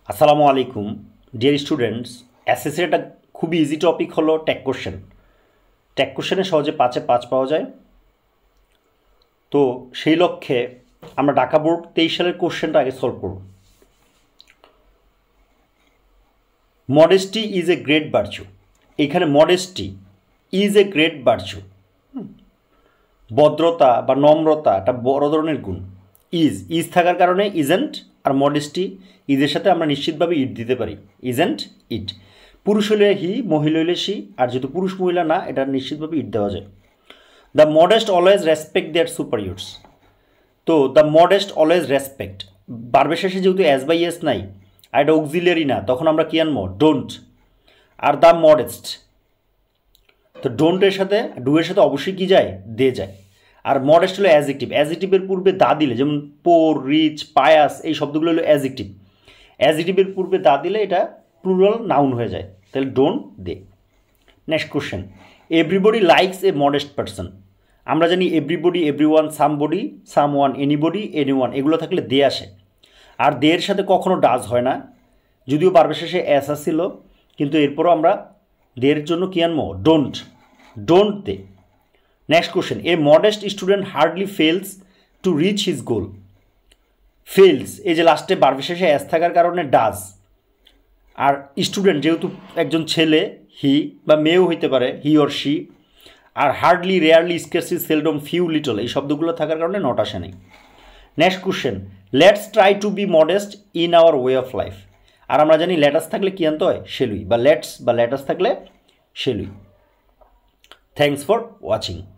আসসালামু আলাইকুম dear students. SSC একটা খুবই ইজি টপিক হলো ট্যাগ কোশ্চেন। ট্যাগ কোশ্চেনে সহজে 5-এ 5 পাওয়া যায়। তো সেই লক্ষ্যে আমরা ঢাকা বোর্ড 23 সালের কোশ্চেনটা আগে সলভ করব। Modesty is a great virtue. এখানে modesty is a great virtue, ভদ্রতা বা নম্রতা একটা বড় ধরনের গুণ। ইজ থাকার কারণে ইজেন্ট, আর মডেস্টি ইজের সাথে আমরা নিশ্চিতভাবে ইট দিতে পারি, ইজেন্ট ইট। পুরুষ হলে হি, মহিলা হলে সি, আর যেহেতু পুরুষ মহিলা না, এটা নিশ্চিতভাবে ইট দেওয়া যায়। The modest always respect their superiors. তো দ্য মডেস্ট অলওয়েজ রেসপেক্ট, বারবের শেষে যেহেতু এস বাই এস নাই আর এটা অক্সিলিয়ারি না, তখন আমরা কি আনবো? ডোন্ট। আর দ্য মডেস্ট, তো ডোন্টের সাথে ডু এর সাথে অবশ্যই কি যায়? দে যায়। আর মডেস্ট হলো অ্যাজেক্টিভ। অ্যাজেক্টিভের পূর্বে দা দিলে, যেমন পোর, রিচ, পায়াস, এই শব্দগুলো হলো অ্যাজেক্টিভ। অ্যাজেক্টিভের পূর্বে দা দিলে এটা প্লুরাল নাউন হয়ে যায়, তাহলে don't they. Next question, everybody likes a modest person. আমরা জানি everybody, everyone, somebody, someone, anybody, anyone, এগুলো থাকলে দে আসে। আর দে এর সাথে কখনো ডাজ হয় না, যদিও বারবার শেষে এস আসছিল, কিন্তু এরপরও আমরা দের জন্য কি আনবো? Don't, don't they. Next question, a modest student hardly fails to reach his goal. Fails, এই যে লাস্টে বারবার শেষে এস থাকার কারণে ডাজ। আর স্টুডেন্ট যেহেতু একজন ছেলে, হি, বা মেয়েও হইতে পারে, হি অর শি। আর hardly, rarely, scarcely, seldom, few, little, এই শব্দগুলো থাকার কারণে নট আসে নেই। Next question, let's try to be modest in our way of life. আর আমরা জানি লেটাস থাকলে কি আনতে হয়? শেলুই, বা লেটস বা লেটাস থাকলে শেলুই। Thanks for watching.